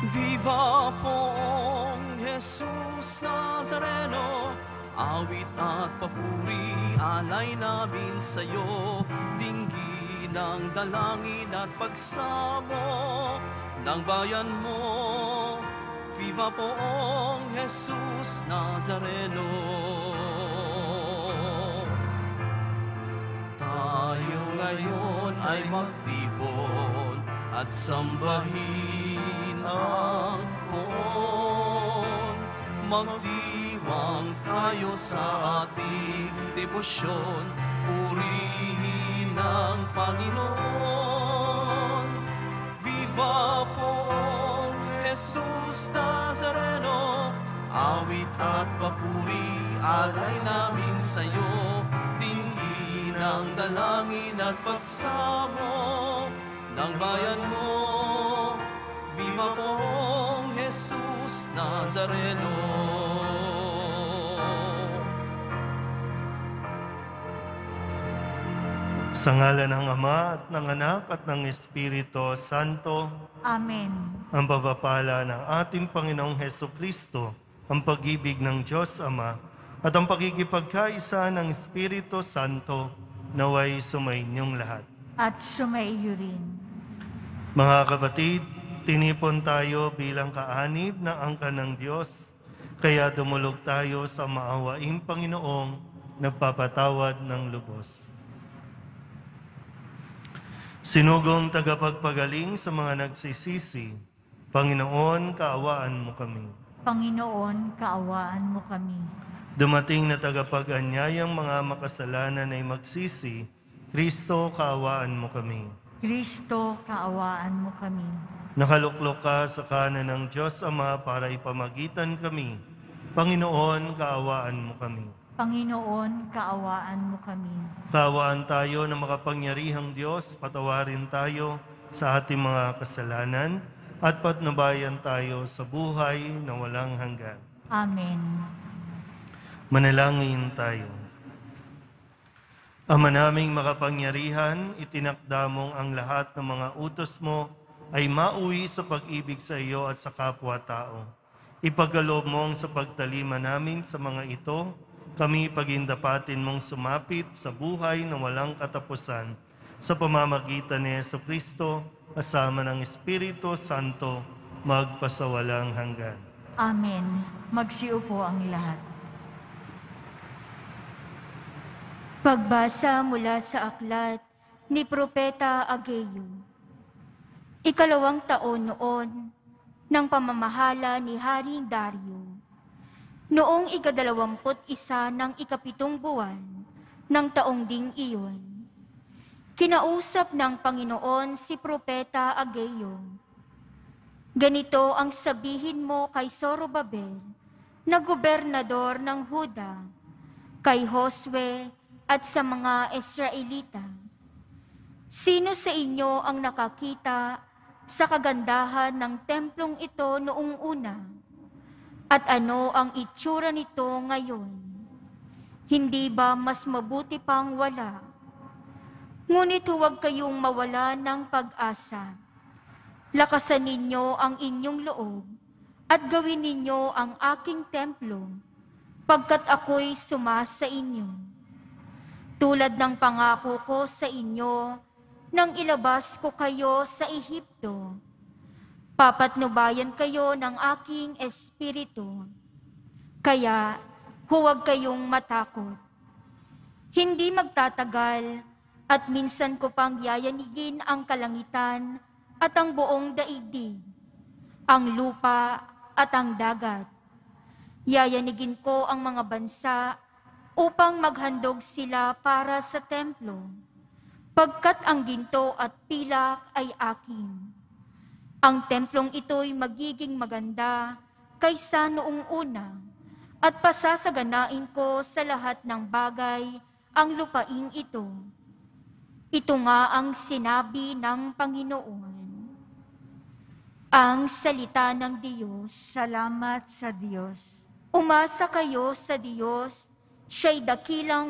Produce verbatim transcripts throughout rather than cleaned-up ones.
Viva poong Jesus Nazareno, awit at papuri alay namin sa'yo, dinggin ng dalangin at pagsamo ng bayan mo. Viva poong Jesus Nazareno. Tayo ngayon ay magtipon at sambahin ang poon. Magdiwang tayo sa ating debosyon, purihin ang Panginoon. Viva poong Jesus Nazareno, awit at papuri alay namin sa'yo, dinggin ang dalangin at pagsamo ng bayan mo. Viva poong Jesus Nazareno. Sa ngalan ng Ama at ng Anak at ng Espiritu Santo. Amen. Ang pagpapala ng ating Panginoong Hesukristo, ang pag-ibig ng Diyos Ama, at ang pagkikipagkaisa ng Espiritu Santo, naway sumainyong lahat. At sumaiyo rin. Mga kapatid, tinipon tayo bilang kaanib ng angkan ng Diyos, kaya dumulog tayo sa maawaing Panginoong nagpapatawad ng lubos. Sinugong tagapagpagaling sa mga nagsisisi, Panginoon, kaawaan mo kami. Panginoon, kaawaan mo kami. Dumating na tagapag-anyayang mga makasalanan ay magsisi, Kristo, kaawaan mo kami. Kristo, kaawaan mo kami. Nakaluklok ka sa kanan ng Diyos Ama para ipamagitan kami. Panginoon, kaawaan mo kami. Panginoon, kaawaan mo kami. Kaawaan tayo na makapangyarihang Diyos, patawarin tayo sa ating mga kasalanan at patnubayan tayo sa buhay na walang hanggan. Amen. Manalangin tayo. Ama naming makapangyarihan, itinakda mong ang lahat ng mga utos mo ay mauwi sa pag-ibig sa iyo at sa kapwa-tao. Ipagkaloob mong sa pagtalima namin sa mga ito, kami pagindapatin mong sumapit sa buhay na walang katapusan sa pamamagitan ni Jesucristo, kasama ng Espiritu Santo, magpasawalang hanggan. Amen. Magsiupo ang lahat. Pagbasa mula sa aklat ni Propeta Ageo. Ikalawang taon noon ng pamamahala ni Haring Dario, noong ikadalawamput isa ng ikapitong buwan ng taong ding iyon, kinausap ng Panginoon si Propeta Ageo. Ganito ang sabihin mo kay Zorobabel, na gobernador ng Huda, kay Josue at sa mga Israelita. Sino sa inyo ang nakakita sa kagandahan ng templong ito noong una? At ano ang itsura nito ngayon? Hindi ba mas mabuti pang wala? Ngunit huwag kayong mawala ng pag-asa. Lakasan ninyo ang inyong loob at gawin ninyo ang aking templo, pagkat ako'y sumasa inyo. Tulad ng pangako ko sa inyo, nang ilabas ko kayo sa Ehipto, papatnubayan kayo ng aking espiritu. Kaya huwag kayong matakot. Hindi magtatagal at minsan ko pang yayanigin ang kalangitan at ang buong daigdig, ang lupa at ang dagat. Yayanigin ko ang mga bansa upang maghandog sila para sa templo, pagkat ang ginto at pilak ay akin. Ang templong ito'y magiging maganda kaysa noong una, at pasasaganain ko sa lahat ng bagay ang lupaing ito. Ito nga ang sinabi ng Panginoon. Ang salita ng Diyos. Salamat sa Diyos. Umasa kayo sa Diyos, siya'y dakilang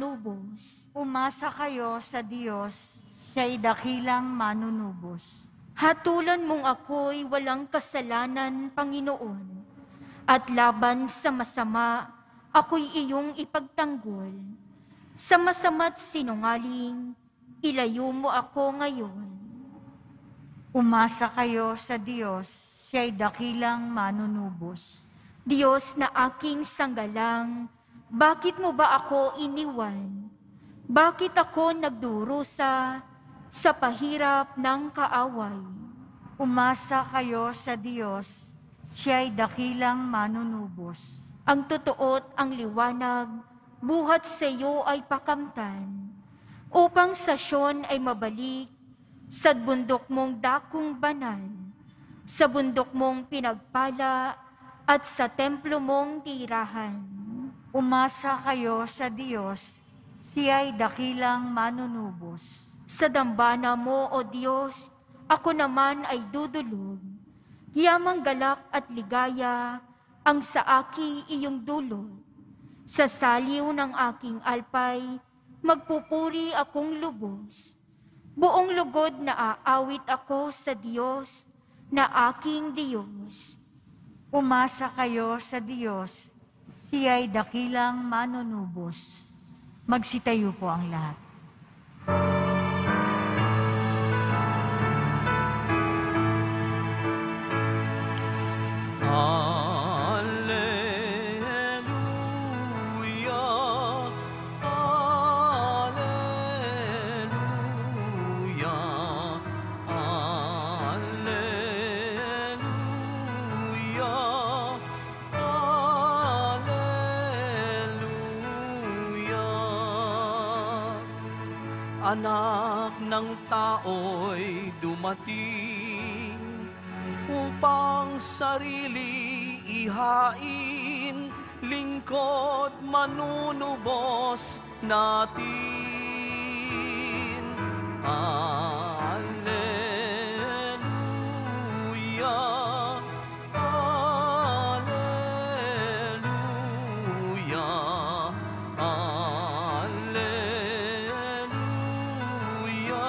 manunubos. Umasa kayo sa Diyos, siya'y dakilang manunubos. Hatulan mong ako'y walang kasalanan, Panginoon, at laban sa masama, ako'y iyong ipagtanggol. Sa masama't sinungaling, ilayo mo ako ngayon. Umasa kayo sa Diyos, siya'y dakilang manunubos. Diyos na aking sanggalang, bakit mo ba ako iniwan? Bakit ako nagdurusa sa pahirap ng kaaway? Umasa kayo sa Diyos, siya'y dakilang manunubos. Ang totoo't ang liwanag, buhat sa iyo ay pakamtan, upang sa Syon ay mabalik, sa bundok mong dakong banal, sa bundok mong pinagpala, at sa templo mong tirahan. Umasa kayo sa Diyos, siya'y dakilang manunubos. Sa dambana mo, O Diyos, ako naman ay dudulog. Yamang galak at ligaya ang sa aki iyong dulot. Sa saliw ng aking alpay, magpupuri akong lubos. Buong lugod na aawit ako sa Diyos, na aking Diyos. Umasa kayo sa Diyos, siya'y dakilang manunubos. Magsitayo po ang lahat. Alleluia, alleluia, alleluia, alleluia. Anak ng tao'y dumating upang sarili ihain, lingkod manunubos natin. Alleluia, alleluia, alleluia,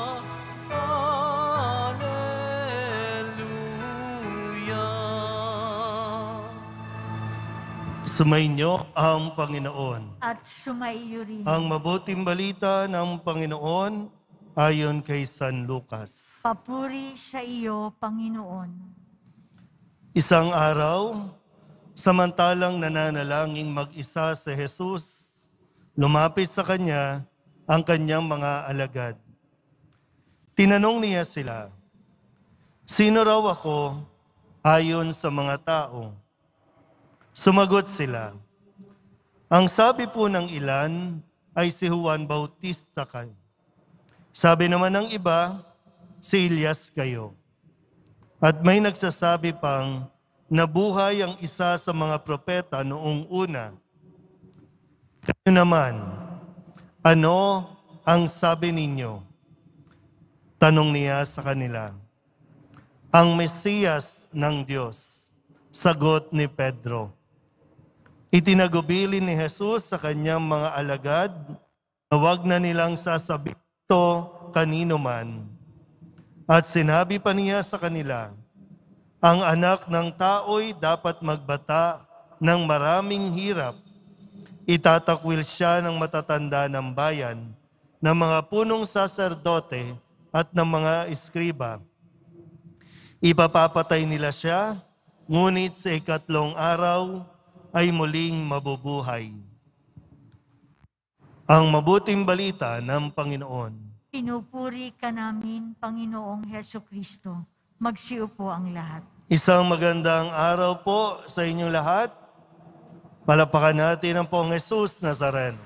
alleluia. Sumainyo ang Panginoon. At sumaiyo rin. Ang mabuting balita ng Panginoon ayon kay San Lucas. Papuri sa iyo, Panginoon. Isang araw, samantalang nananalangin mag-isa si Jesus, lumapit sa kanya ang kanyang mga alagad. Tinanong niya sila, "Sino raw ako ayon sa mga tao?" Sumagot sila, "Ang sabi po ng ilan ay si Juan Bautista kayo. Sabi naman ng iba, si Elias kayo. At may nagsasabi pang nabuhay ang isa sa mga propeta noong una. Kayo naman, ano ang sabi ninyo?" Tanong niya sa kanila. "Ang Mesiyas ng Diyos," sagot ni Pedro. Itinagubilin ni Jesus sa kanyang mga alagad na huwag na nilang sasabihin ito kanino man. At sinabi pa niya sa kanila, ang anak ng tao'y dapat magbata ng maraming hirap. Itatakwil siya ng matatanda ng bayan, ng mga punong saserdote at ng mga eskriba. Ipapapatay nila siya, ngunit sa ikatlong araw ay muling mabubuhay. Ang mabuting balita ng Panginoon. Pinupuri ka namin, Panginoong Heso Kristo. Magsiupo ang lahat. Isang magandang araw po sa inyong lahat. Palapakan natin ang Poong Jesus Nazareno.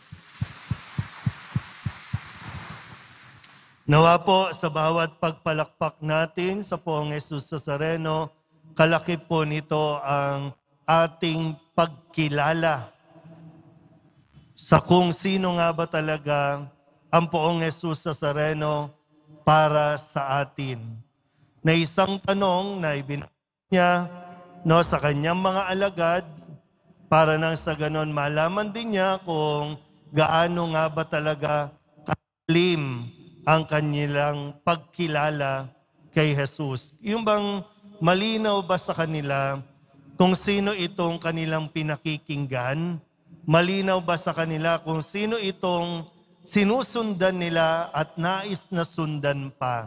Nawa po sa bawat pagpalakpak natin sa Poong Jesus Nazareno, kalaki po nito ang ating pagkilala sa kung sino nga ba talaga ang Poong Jesus Nazareno para sa atin. Na isang tanong na ibinigay niya no, sa kanyang mga alagad para nang sa ganon malaman din niya kung gaano nga ba talaga kalalim ang kanilang pagkilala kay Jesus? Yung bang malinaw ba sa kanila kung sino itong kanilang pinakikinggan? Malinaw ba sa kanila kung sino itong sinusundan nila at nais na sundan pa?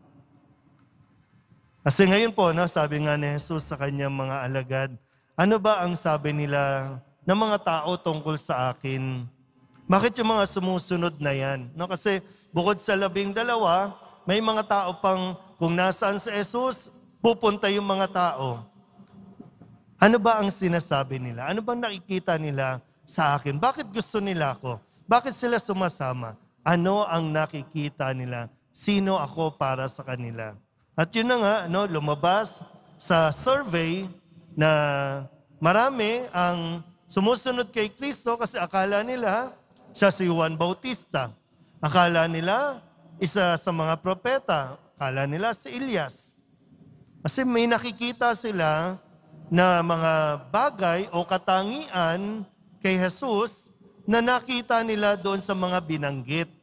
Kasi ngayon po, no, sabi nga ni Jesus sa kanyang mga alagad, ano ba ang sabi nila ng mga tao tungkol sa akin? Bakit yung mga sumusunod na yan? No, kasi bukod sa labing dalawa, may mga tao pang kung nasaan si Jesus, pupunta yung mga tao. Ano ba ang sinasabi nila? Ano bang nakikita nila sa akin? Bakit gusto nila ako? Bakit sila sumasama? Ano ang nakikita nila? Sino ako para sa kanila? At yun na nga, no, lumabas sa survey na marami ang sumusunod kay Kristo kasi akala nila siya si Juan Bautista. Akala nila isa sa mga propeta. Akala nila si Elias. Kasi may nakikita sila na mga bagay o katangian kay Jesus na nakita nila doon sa mga binanggit.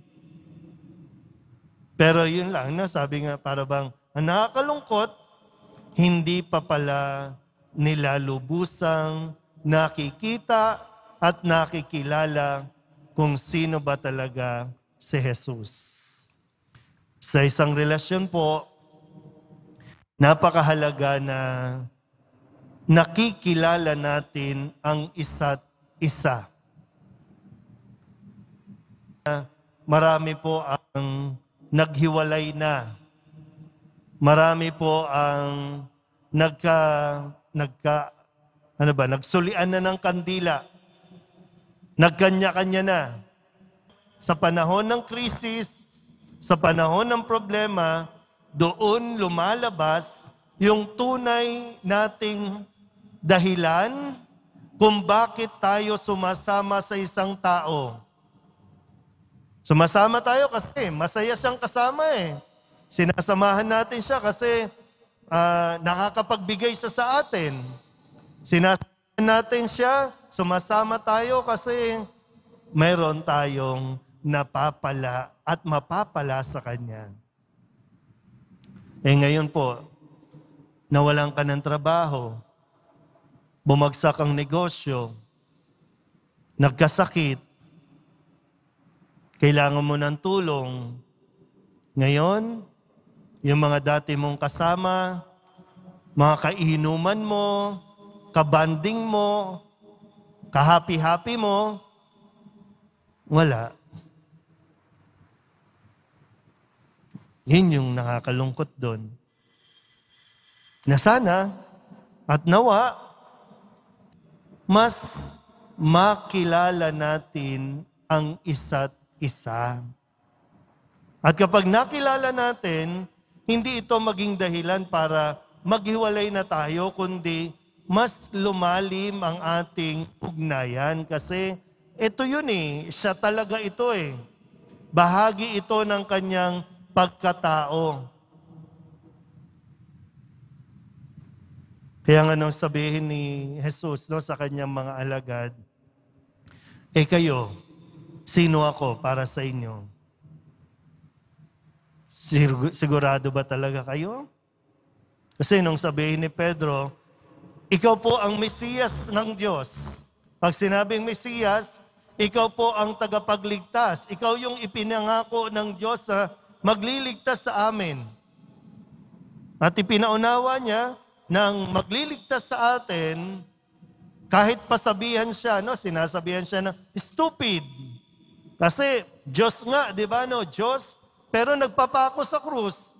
Pero yun lang, no, sabi nga para bang ang nakakalungkot, hindi pa pala nila lubusang nakikita at nakikilala kung sino ba talaga si Jesus. Sa isang relasyon po, napakahalaga na nakikilala natin ang isa't isa. Marami po ang naghiwalay na. Marami po ang nagka, nagka, ano ba, nagsulian na ng kandila. Nagkanya-kanya na. Sa panahon ng krisis, sa panahon ng problema, doon lumalabas yung tunay nating dahilan kung bakit tayo sumasama sa isang tao. Sumasama tayo kasi masaya siyang kasama eh. Sinasamahan natin siya kasi uh, nakakapagbigay siya sa atin. Sinasamahan natin siya, sumasama tayo kasi mayroon tayong napapala at mapapala sa Kanya. Eh ngayon po, nawalan ka ng trabaho, bumagsak ang negosyo, nagkasakit, kailangan mo ng tulong. Ngayon, yung mga dati mong kasama, mga kainuman mo, kabanding mo, kahapi-happy mo, wala. Yun yung nakakalungkot doon. Na sana at nawa, mas makilala natin ang isa't isa. At kapag nakilala natin, hindi ito maging dahilan para maghiwalay na tayo, kundi mas lumalim ang ating ugnayan. Kasi ito yun eh, siya talaga ito eh. Bahagi ito ng kanyang pagkatao. Kaya nga nung sabihin ni Jesus no, sa kanyang mga alagad, eh kayo, sino ako para sa inyo? Sigurado ba talaga kayo? Kasi nung sabihin ni Pedro, ikaw po ang Mesiyas ng Diyos. Pag sinabing Mesiyas, ikaw po ang tagapagligtas. Ikaw yung ipinangako ng Diyos na magliligtas sa amin. At ipinaunawa niya nang magliligtas sa atin, kahit pasabihan siya, no, sinasabihan siya na stupid. Kasi Diyos nga, di ba, no, Diyos, pero nagpapako sa krus.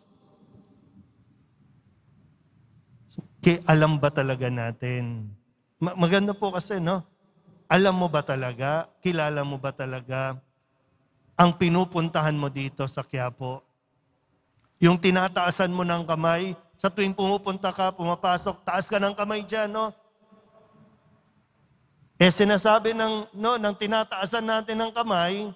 Kaya alam ba talaga natin? Maganda po kasi, no? Alam mo ba talaga? Kilala mo ba talaga ang pinupuntahan mo dito sa Quiapo? Yung tinataasan mo ng kamay, sa tuwing pumupunta ka, pumapasok, taas ka ng kamay dyan, no? Eh sinasabi ng, no, ng tinataasan natin ng kamay,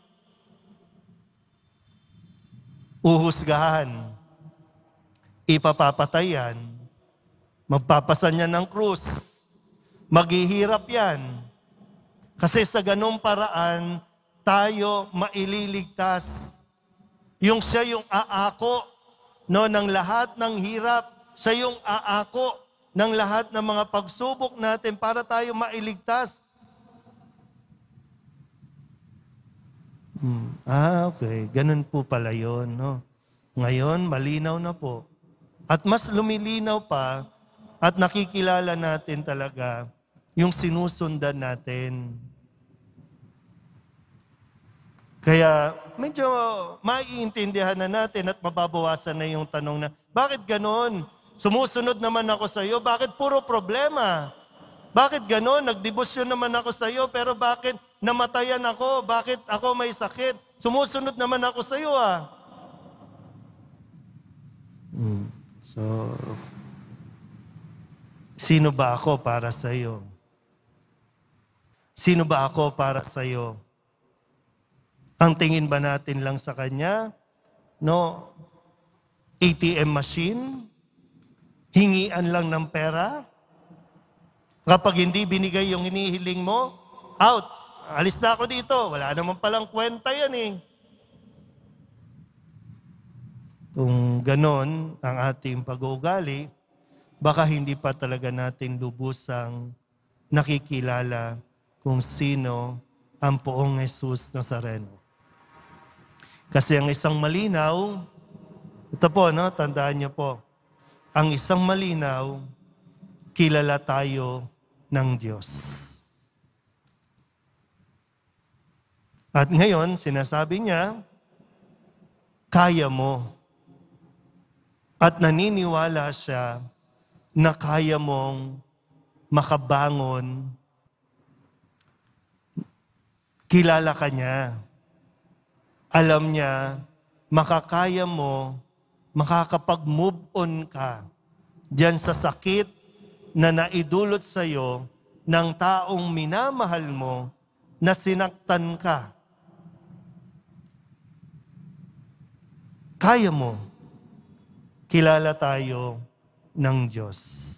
uhusgahan, ipapapatayan, magpapasan niya ng krus, maghihirap yan. Kasi sa ganung paraan, tayo maililigtas. Yung siya yung aako no, ng lahat ng hirap. Siya yung aako ng lahat ng mga pagsubok natin para tayo mailigtas. Hmm. Ah, okay. Ganun po pala yun, no? Ngayon, malinaw na po. At mas lumilinaw pa at nakikilala natin talaga yung sinusundan natin. Kaya medyo maiintindihan na natin at mababawasan na yung tanong na, bakit ganon? Sumusunod naman ako sa iyo, bakit puro problema? Bakit ganon? Nagdebosyon naman ako sa iyo, pero bakit namatayan ako? Bakit ako may sakit? Sumusunod naman ako sa iyo ah. Hmm. So, sino ba ako para sa iyo? Sino ba ako para sa iyo? Ang tingin ba natin lang sa Kanya? No? A T M machine? Hingian lang ng pera? Kapag hindi binigay yung hinihiling mo, out. Alis na ako dito. Wala naman palang kwenta yan eh. Kung ganon ang ating pag-uugali, baka hindi pa talaga natin lubusang nakikilala kung sino ang poong Jesus Nazareno. Kasi ang isang malinaw, ito po, no, tandaan niyo po, ang isang malinaw, kilala tayo ng Diyos. At ngayon, sinasabi niya, kaya mo. At naniniwala siya na kaya mong makabangon. Kilala ka niya. Alam niya, makakaya mo, makakapag-move on ka diyan sa sakit na naidulot sa iyo ng taong minamahal mo na sinaktan ka. Kaya mo. Kilala tayo ng Diyos.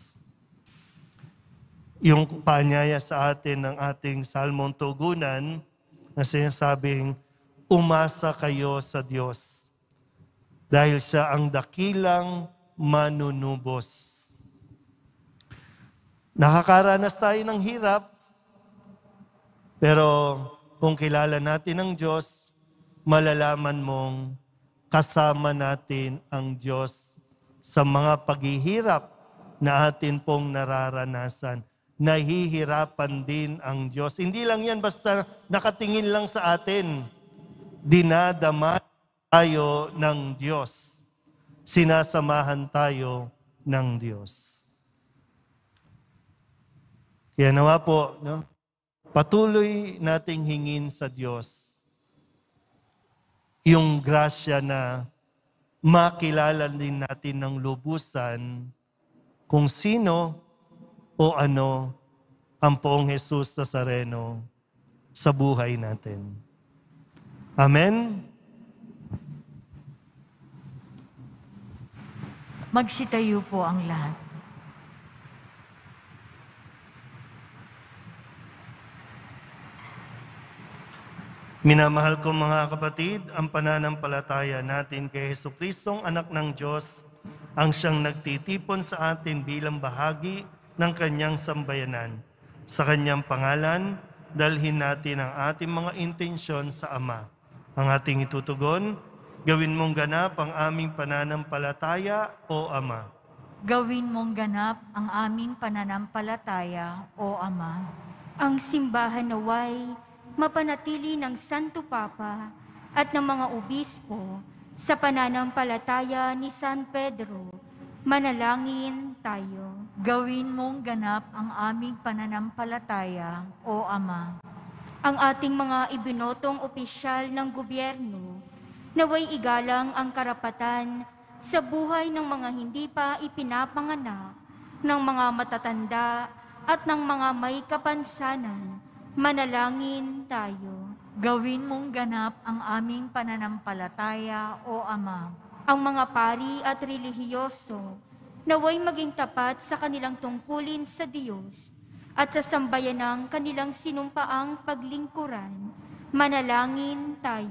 Yung paanyaya sa atin ng ating salmong tugunan na sinasabing, umasa kayo sa Diyos dahil siya ang dakilang manunubos. Nakakaranas tayo ng hirap, pero kung kilala natin ang Diyos, malalaman mong kasama natin ang Diyos sa mga paghihirap na atin pong nararanasan. Nahihirapan din ang Diyos. Hindi lang yan basta nakatingin lang sa atin. Dinadama tayo ng Diyos. Sinasamahan tayo ng Diyos. Kaya nawa po, no? Patuloy nating hingin sa Diyos yung grasya na makilala din natin ng lubusan kung sino o ano ang poong Jesus Nazareno sa buhay natin. Amen? Magsitayo po ang lahat. Minamahal ko mga kapatid, ang pananampalataya natin kay Jesucristong anak ng Diyos, ang siyang nagtitipon sa atin bilang bahagi ng kanyang sambayanan. Sa kanyang pangalan, dalhin natin ang ating mga intensyon sa Ama. Ang ating itutugon, gawin mong ganap ang aming pananampalataya, O Ama. Gawin mong ganap ang aming pananampalataya, O Ama. Ang simbahan naway mapanatili ng Santo Papa at ng mga obispo sa pananampalataya ni San Pedro. Manalangin tayo. Gawin mong ganap ang aming pananampalataya, O Ama. Ang ating mga ibinotong opisyal ng gobyerno, naway igalang ang karapatan sa buhay ng mga hindi pa ipinapanganak, ng mga matatanda at ng mga may kapansanan. Manalangin tayo. Gawin mong ganap ang aming pananampalataya, O Ama. Ang mga pari at relihiyoso, naway maging tapat sa kanilang tungkulin sa Diyos at sa sambayanang kanilang sinumpaang paglingkuran. Manalangin tayo.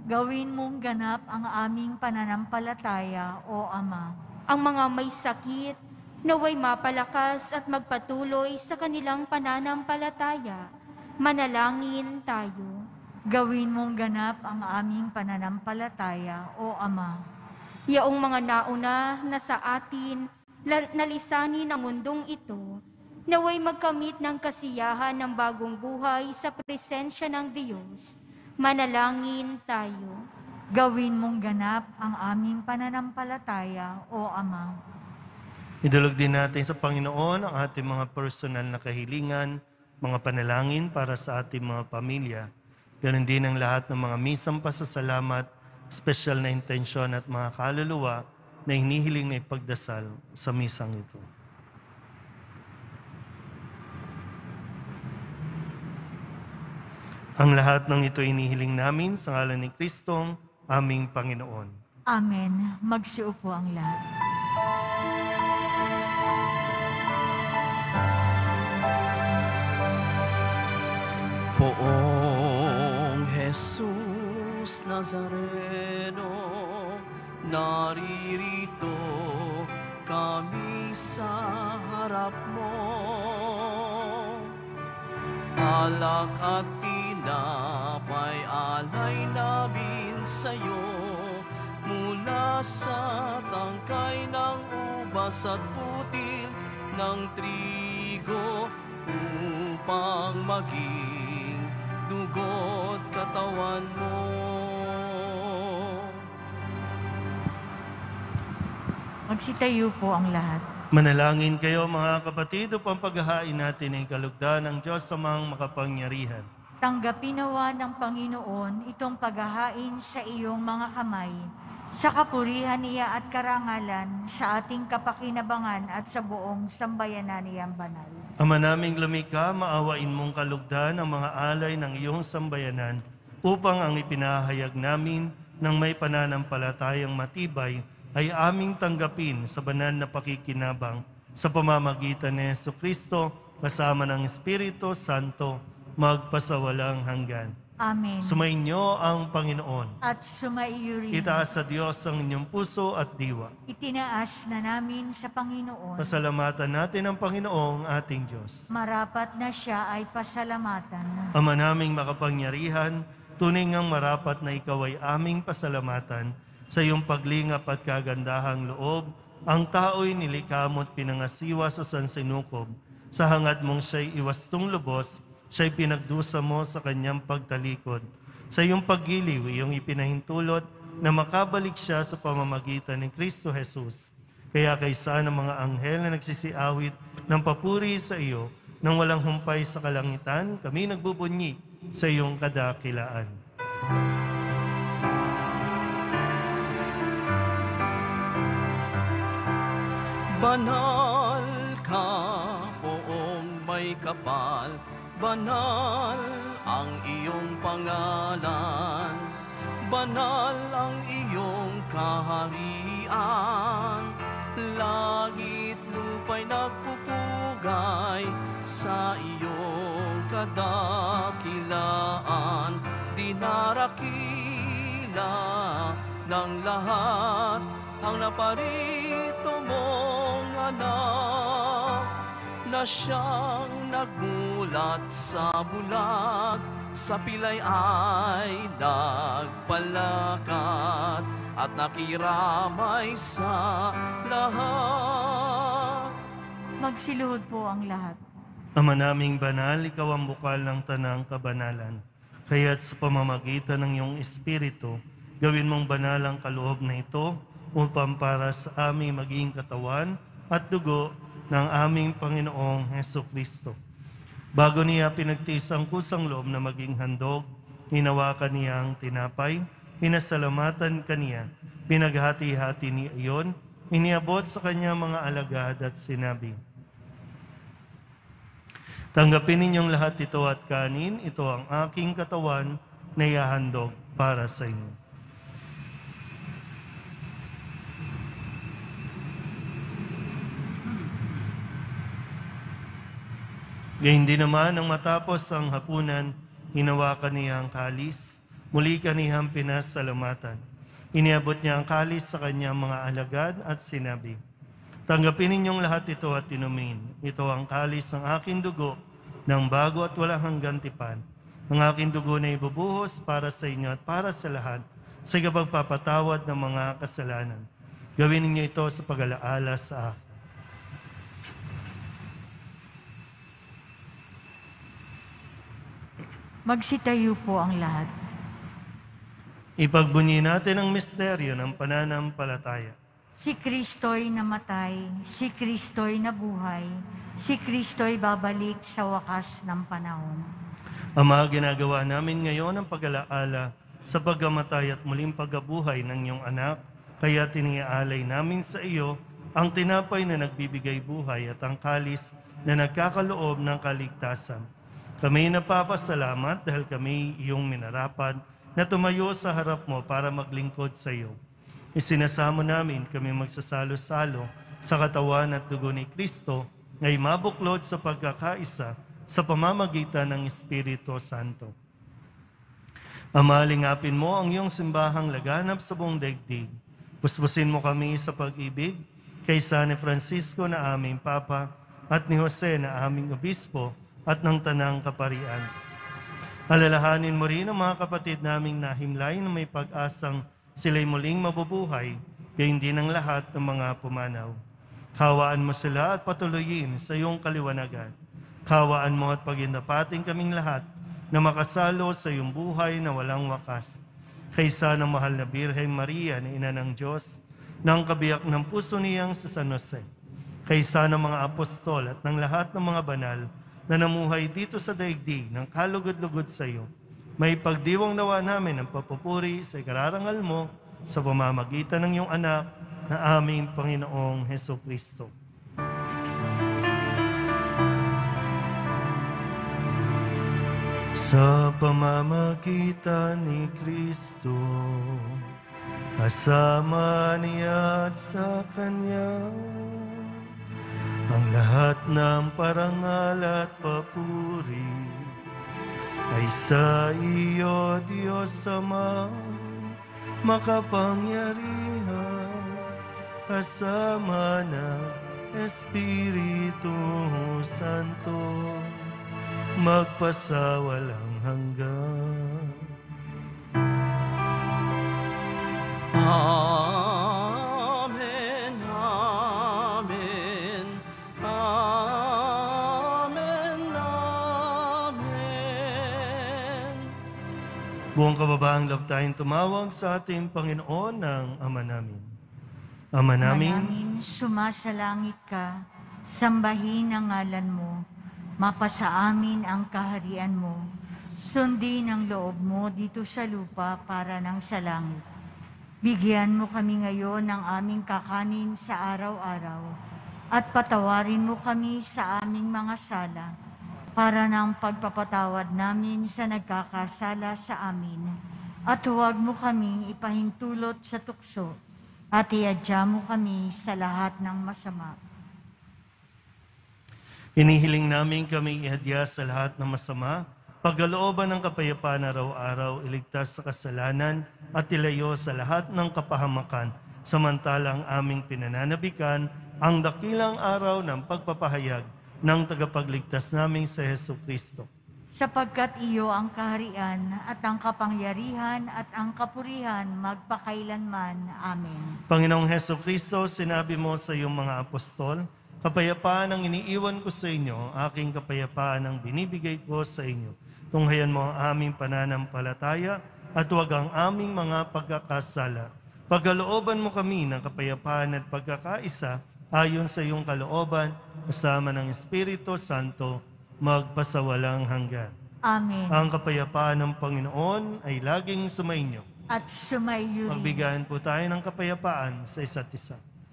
Gawin mong ganap ang aming pananampalataya, O Ama. Ang mga may sakit, naway mapalakas at magpatuloy sa kanilang pananampalataya. Manalangin tayo. Gawin mong ganap ang aming pananampalataya, O Ama. Yaong mga nauna na sa atin, la- nalisanin ang mundong ito, naway magkamit ng kasiyahan ng bagong buhay sa presensya ng Diyos. Manalangin tayo. Gawin mong ganap ang aming pananampalataya, O Ama. Idulog din natin sa Panginoon ang ating mga personal na kahilingan, mga panalangin para sa ating mga pamilya. Ganon din ang lahat ng mga misang pasasalamat, espesyal na intensyon at mga kaluluwa na hinihiling na ipagdasal sa misang ito. Ang lahat ng ito inihiling namin sa ngalan ni Kristong aming Panginoon. Amen. Magsiupo ang lahat. Poong Jesus Nazareno, naririto kami sa harap mo. Alak at tinapay alay namin sa'yo, mula sa tangkay ng ubas at putil ng trigo, upang maging dugo't katawan mo. Magsitayo po ang lahat. Manalangin kayo mga kapatid upang paghahain natin ay kalugdan ng Diyos sa mga makapangyarihan. Tanggapin nawa ng Panginoon itong paghahain sa iyong mga kamay, sa kapurihan niya at karangalan, sa ating kapakinabangan at sa buong sambayanan niyang banal. Ama naming lumikha, maawain mong kalugdan ang mga alay ng iyong sambayanan upang ang ipinahayag namin ng may pananampalatayang matibay ay aming tanggapin sa banal na pakikinabang sa pamamagitan ni Jesucristo kasama ng Espiritu Santo magpasawalang hanggan. Amen. Sumainyo ang Panginoon. At sumaiyo rin. Itaas sa Diyos ang inyong puso at diwa. Itinaas na namin sa Panginoon. Pasalamatan natin ang Panginoong ating Diyos. Marapat na siya ay pasalamatan. Ama naming makapangyarihan, tunay ngang marapat na ikaw ay aming pasalamatan sa iyong paglingap at kagandahang loob. Ang tao'y nilikha mo't pinangasiwa sa sansinukob. Sa hangad mong siya'y iwastong lubos, siya'y pinagdusa mo sa kanyang pagtalikod. Sa iyong paggiliw, iyong ipinahintulot na makabalik siya sa pamamagitan ni Kristo Jesus. Kaya kaysa ng mga anghel na nagsisiawit ng papuri sa iyo, nang walang humpay sa kalangitan, kami nagbubunyi sa iyong kadakilaan. Banal ka, poong may kapal, banal ang iyong pangalan, banal ang iyong kaharian, langit lupa'y nagpupugay sa iyong kadakilaan, dinarakila ng lahat ang naparito mong anak, na siyang nagmulat sa bulag, sa pilay ay nagpalakad at nakiramay sa lahat. Magsiluhod po ang lahat. Ama naming banal, ikaw ang bukal ng tanang kabanalan. Kaya't sa pamamagitan ng iyong Espiritu, gawin mong banal ang kaloob na ito upang para sa aming maging katawan at dugo ng aming Panginoong Hesukristo. Bago niya pinagtiis ang kusang loob na maging handog, hinawakan niya ang tinapay, pinasalamatan kaniya, pinaghati-hati niya iyon, iniabot sa kanya mga alagad at sinabi, tanggapin ninyong lahat ito at kanin, ito ang aking katawan na ihahandog para sa inyo. Gayun din naman, nang matapos ang hapunan, hinawakan niya ang kalis, Muli kanihang pinasalamatan. Iniabot niya ang kalis sa kanyang mga alagad at sinabi, tanggapin ninyong lahat ito at inumin. Ito ang kalis ng aking dugo, ng bago at walang hanggang tipan. Ang aking dugo na ibubuhos para sa inyo at para sa lahat, sa kapagpapatawad ng mga kasalanan. Gawin ninyo ito sa pag-alaala sa akin. Magsitayo po ang lahat. Ipagbunyi natin ang misteryo ng pananampalataya. Si Kristo'y namatay, si Kristo'y nabuhay, si Kristo'y babalik sa wakas ng panahon. Ama, ginagawa namin ngayon ang pag-alaala sa pagkamatay at muling pagkabuhay ng iyong anak, kaya tiniaalay namin sa iyo ang tinapay na nagbibigay buhay at ang kalis na nagkakaloob ng kaligtasan. Kami napapasalamat dahil kami iyong minarapat na tumayo sa harap mo para maglingkod sa iyo. Isinasamo namin kami magsasalo-salo sa katawan at dugo ni Kristo ngay mabuklod sa pagkakaisa sa pamamagitan ng Espiritu Santo. Ama, lingapin mo ang iyong simbahang laganap sa buong daigdig. Puspusin mo kami sa pag-ibig kay San Francisco na aming Papa at ni Jose na aming Obispo at ng Tanang Kaparian. Alalahanin mo rin ang mga kapatid naming nahimlay na may pag-asang sila'y muling mabubuhay, gayon din ang lahat ng mga pumanaw. Kawaan mo sila at patuloyin sa iyong kaliwanagan. Kawaan mo at pagindapating kaming lahat na makasalo sa iyong buhay na walang wakas. Kaysa ng mahal na Birheng Maria na Ina ng Diyos, ng kabiyak ng puso niyang sa San Jose. Kaysa ng mga apostol at ng lahat ng mga banal na namuhay dito sa daigdig ng kalugod-lugod sa iyo, may pagdiwang nawa namin ang papupuri sa ikararangal mo sa pamamagitan ng iyong anak na aming Panginoong Hesukristo. Sa pamamagitan ni Kristo, kasama niya at sa Kanya, ang lahat ng parangal at papuri ay sa iyo, Diyos Ama, makapangyarihan, kasama ng Espiritu Santo, magpasawalang hanggan. Amen, amen, amen, amen. Buong kababaang loob tayong tumawag sa ating Panginoon ng Ama namin. Ama namin, Ama namin, sumasalangit ka, sambahin ang ngalan mo, mapasa amin ang kaharian mo, sundin ang loob mo dito sa lupa para ng sa langit. Bigyan mo kami ngayon ng aming kakanin sa araw-araw at patawarin mo kami sa aming mga sala para ng pagpapatawad namin sa nagkakasala sa amin. At huwag mo kaming ipahintulot sa tukso at iadya mo kami sa lahat ng masama. hinihiling namin kami ihadya sa lahat ng masama, pagkalooban ng kapayapaan araw-araw, iligtas sa kasalanan at ilayo sa lahat ng kapahamakan, samantalang aming pinananabikan ang dakilang araw ng pagpapahayag ng tagapagligtas naming sa Hesukristo. Sapagkat iyo ang kaharian at ang kapangyarihan at ang kapurihan magpakailanman. Amen. Panginoong Hesukristo, sinabi mo sa iyong mga apostol, kapayapaan ang iniiwan ko sa inyo, aking kapayapaan ang binibigay ko sa inyo. Tunghayan mo ang aming pananampalataya at huwag ang aming mga pagkakasala. Pagkalooban mo kami ng kapayapaan at pagkakaisa ayon sa iyong kalooban, kasama ng Espiritu Santo, magpasawalang hanggan. Amen. Ang kapayapaan ng Panginoon ay laging sumainyo. At sumayo rin. Magbigayan po tayo ng kapayapaan sa isa't isa.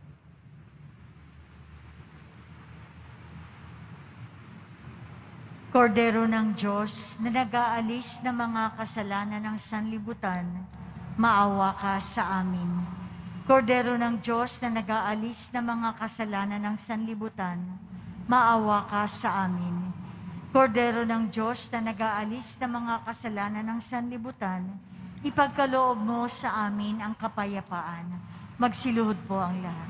Kordero ng Diyos na nag-aalis ng mga kasalanan ng sanlibutan, maawa ka sa amin. Kordero ng Diyos na nag-aalis ng mga kasalanan ng sanlibutan, maawa ka sa amin. Kordero ng Diyos na nag-aalis ng mga kasalanan ng sanlibutan, Ipagkaloob mo sa amin ang kapayapaan. Magsiluhod po ang lahat.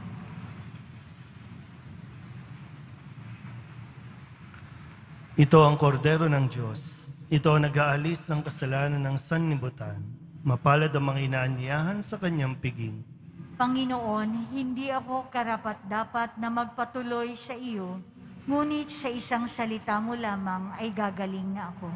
Ito ang kordero ng Diyos. Ito ang nag-aalis ng kasalanan ng sanlibutan. Mapalad ang mga inaanyayahan sa kanyang piging. Panginoon, hindi ako karapat-dapat na magpatuloy sa iyo, ngunit sa isang salita mo lamang ay gagaling na ako.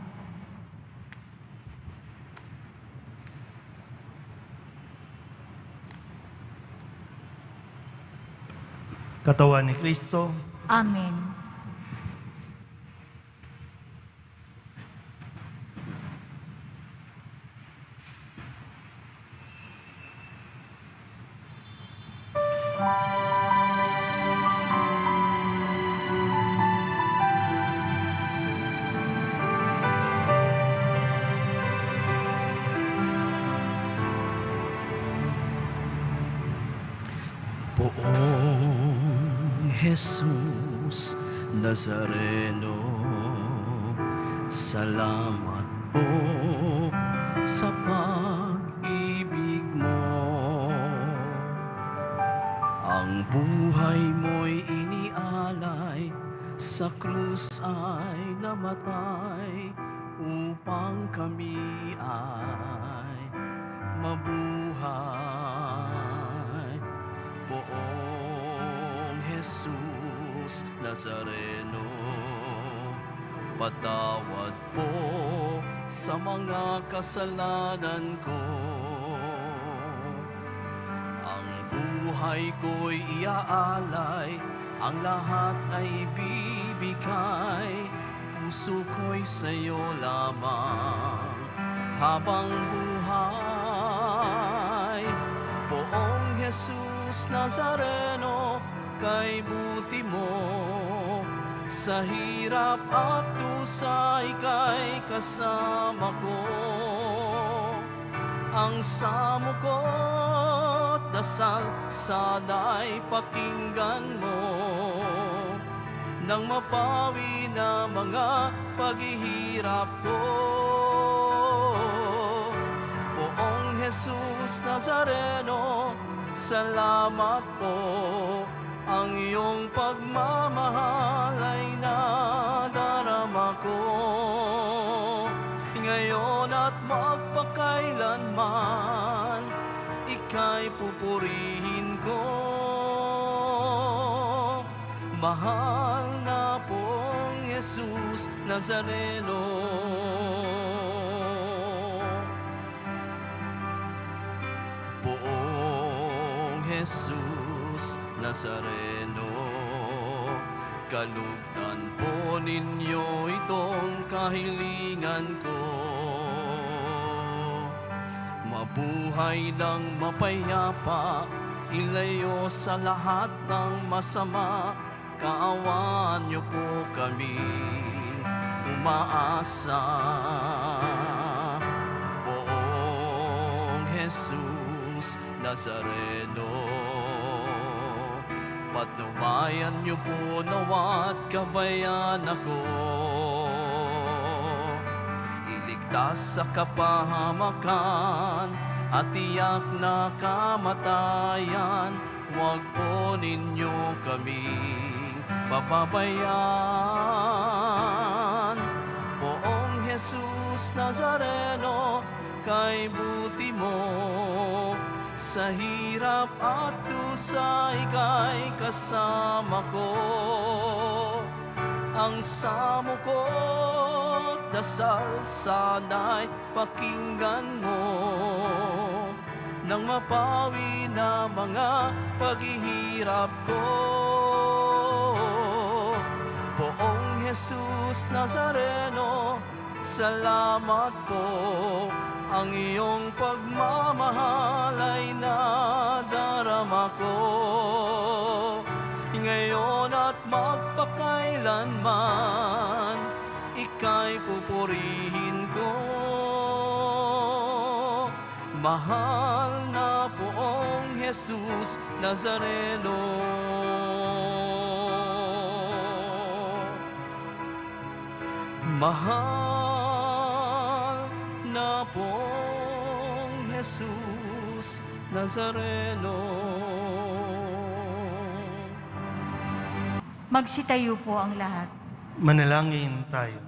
Katawan ni Kristo, Amen. Poong Jesus Nazareno, salamat po sa pag-ibig mo. Ang buhay mo'y inialay, sa krus ay namatay, upang kami ay mabuhay. Poong Jesus Nazareno, patawad po sa mga kasalanan ko. Ang buhay ko'y iaalay, ang lahat ay bibigay, puso ko'y sa'yo lamang habang buhay. Poong Jesus Nazareno, kay buti mo, sa hirap at tusa ika'y kasama ko. Ang samo ko't dasal sana'y pakinggan mo, nang mapawi na mga paghihirap ko. Poong Jesus Nazareno, salamat po. Ang iyong pagmamahal ay nadarama ko, ngayon at magpakailanman, ika'y pupurihin ko. Mahal na pong Jesus Nazareno, Poong Jesus Nazareno, kalugdan po ninyo itong kahilingan ko. Mabuhay ng mapayapa, ilayo sa lahat ng masama, kaawaan niyo po kami umaasa. Poong Jesus Nazareno, patnubayan niyo po nawat kabayan ako. Iligtas sa kapahamakan at tiyak na kamatayan, huwag po ninyo kaming papabayaan. Poong Jesus Nazareno, kay buti mo, sa hirap at tusa ika'y kasama ko. Ang samo ko't dasal sana'y pakinggan mo, nang mapawi na mga paghihirap ko. Poong Jesus Nazareno, salamat po. Ang iyong pagmamahal ay nadarama ko, ngayon at magpakailanman, ika'y pupurihin ko. Mahal na Poong Jesus Nazareno, mahal na Poong Jesus Nazareno. Magsitayo po ang lahat. Manalangin tayo.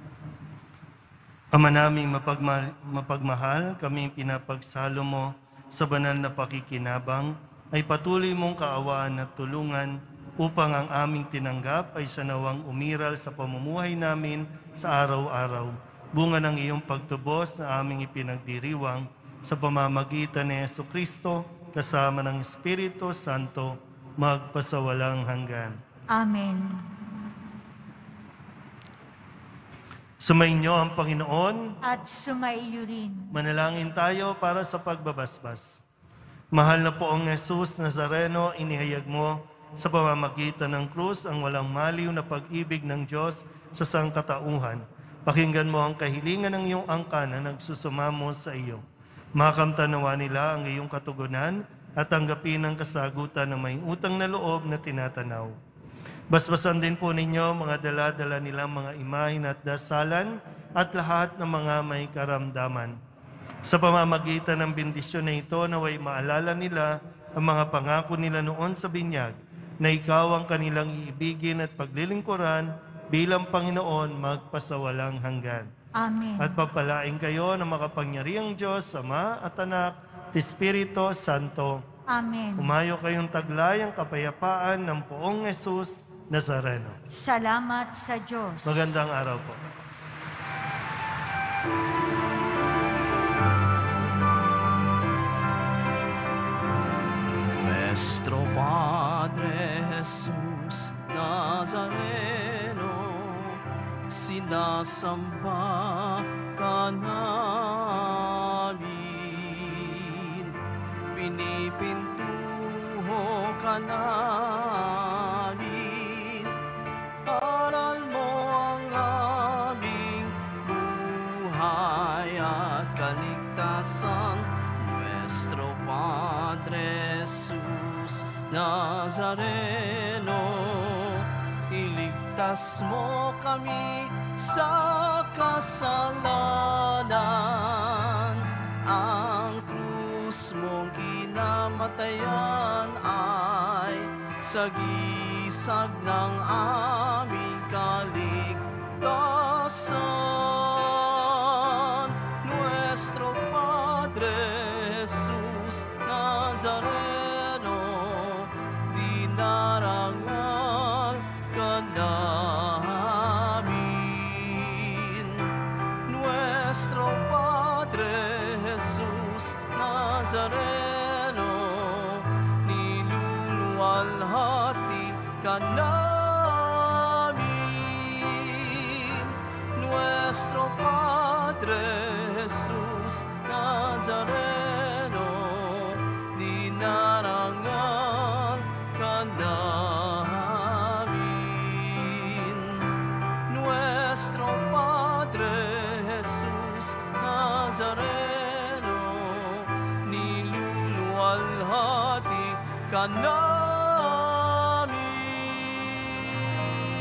Ama naming mapagma- mapagmahal, kaming pinapagsalo mo sa banal na pakikinabang, ay patuloy mong kaawaan at tulungan upang ang aming tinanggap ay sanawang umiral sa pamumuhay namin sa araw-araw. Bunga ng iyong pagtubos na aming ipinagdiriwang sa pamamagitan ni Jesucristo kasama ng Espiritu Santo magpasawalang hanggan. Amen. Sumainyo ang Panginoon. At sumaiyo rin. Manalangin tayo para sa pagbabasbas. Mahal na poong Jesus Nazareno, inihayag mo sa pamamagitan ng krus ang walang maliw na pag-ibig ng Diyos sa sangkatauhan. Pakinggan mo ang kahilingan ng iyong angkan na nagsusumamo sa iyo. Makamtanawa nila ang iyong katugunan at tanggapin ang kasagutan ng may utang na loob na tinatanaw. Basbasan din po ninyo mga dala-dala nilang mga imahin at dasalan at lahat ng mga may karamdaman. Sa pamamagitan ng bendisyon na ito, naway maalala nila ang mga pangako nila noon sa binyag na ikaw ang kanilang iibigin at paglilingkuran bilang Panginoon magpasawalang hanggan. Amen. At pagpalain kayo ng makapangyarihang Diyos, Ama at Anak, at Espiritu Santo. Amen. Umayo kayong taglay ang kapayapaan ng poong Jesus Nazareno. Salamat sa Diyos. Magandang araw po. Nuestro Padre Jesus Nazareno, sinasamba ka namin, pinipintuho ka namin, aral mo ang aming buhay at kaligtasan. Nuestro Padre Jesus Nazareno, iligtas mo kami sa kasalanan. Ang krus mong kinamatayan ay sagisag ng aming kaligtasan. Nuestro Padre Jesus Nazareno, dinarangal ka namin. Nuestro Padre Jesus Nazareno, niluluwalhati ka namin. Nuestro Padre Jesus Nazareno, dinarangal ka namin. Nuestro Padre Jesus Nazareno, niluluwalhati ka namin.